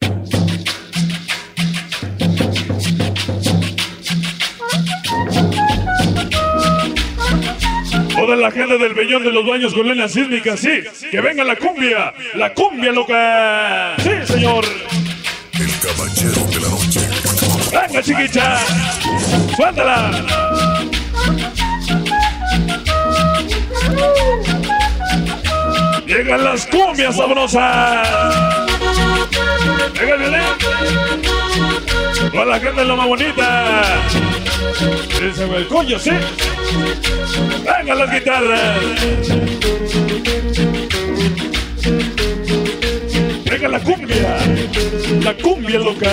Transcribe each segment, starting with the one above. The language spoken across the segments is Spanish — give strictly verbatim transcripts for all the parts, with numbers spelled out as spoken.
Toda la gente del Peñón de los Baños con lena sísmica, sí. Que venga la cumbia, la cumbia loca. Sí, señor. El caballero de la noche. Venga, chiquicha. Suéltala. Llegan las cumbias sabrosas. Venga el violín. Con la gente la más bonita. Ese es el coño, sí. Venga las guitarras. Venga la cumbia. La cumbia loca.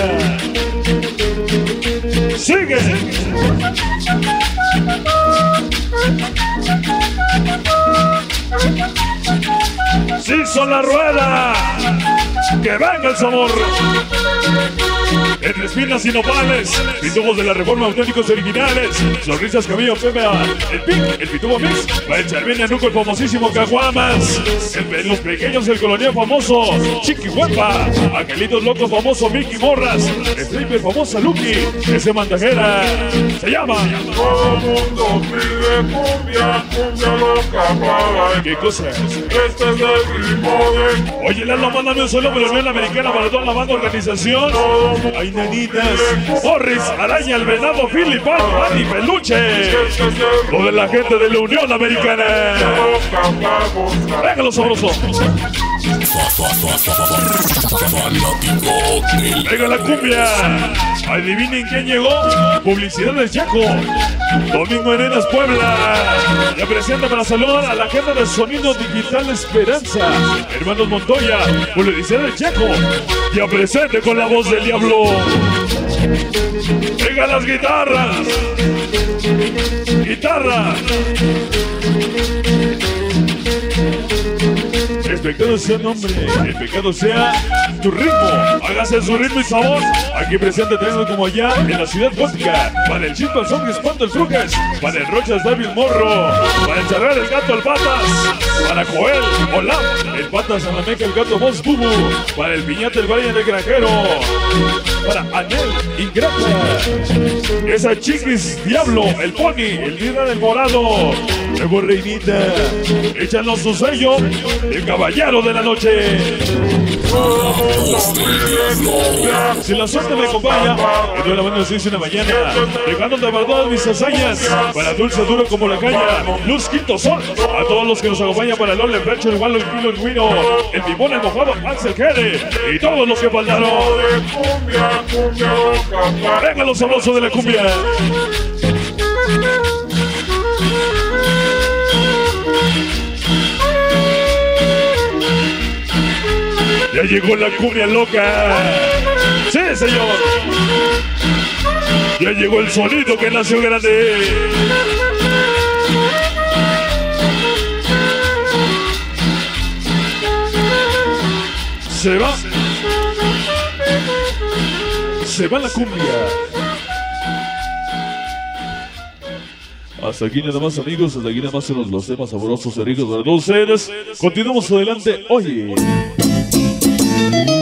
Sigue. Sí, son la rueda. Que venga el sabor. Entre espinas y nopales, pitubos de la Reforma auténticos originales, sonrisas cabello fema, el pic, el pitubo mix, va a echar bien a Nuco el famosísimo Caguamas, el, los pequeños el colonial famoso, Chiqui Huepa, Angelitos Locos famoso Mickey Morras, Stripper famosa Lucky, ese mandajera, se llama Todo mundo pide cumbia, cumbia loca para. ¿Qué cosa? Este es el ritmo de. Oye, Lalo, mándame un solo versión americana para toda la banda organización. Ay, nanitas, Morris, Araña, el Venado, Philip, Pan, y Peluche. Toda la gente de la Unión Americana. Venga los sabrosos. Venga la cumbia. Adivinen quién llegó. Publicidad del Chaco. Domingo Arenas, Puebla. Ya presenta para saludar a la gente de Sonido Digital Esperanza. Hermanos Montoya. Publicidad del Chaco. Ya presente con la voz del diablo. Venga las guitarras. Guitarra. El pecado sea nombre, el pecado sea tu ritmo. Hágase su ritmo y sabor. Aquí presente tenemos como allá en la ciudad gótica. Para el Chispa, el Son, Espanto, el Truques. Para el Rochas, David Morro. Para el Charrar, el Gato, el Patas. Para Joel, Olaf, el Patas, Anameca, el Gato, Voz, Bubu. Para el Piñata, el Valle del Granjero. Para Anel, Ingrata. Esa Chiquis, Diablo, el Pony, el líder del Morado. Nuevo Reinita. Échanos su sello. El caballero de la noche. Si la suerte me acompaña, en toda la banda de seis de la mañana, dejando de todas mis hazañas, para Dulce Duro como la caña, Luz Quinto Sol, a todos los que nos acompañan para Lola, el Percho, el Gualo, el Kilo, el Guino, el Timón, el Mojado, Axel Jere, y todos los que faltaron. Venga los sabrosos de la cumbia. Ya llegó la cumbia loca. Sí, señor. Ya llegó el sonido que nació grande. Se va. Se va la cumbia. Hasta aquí nada más, amigos. Hasta aquí nada más en los, los temas sabrosos y ricos para todos ustedes. Continuamos adelante. Oye.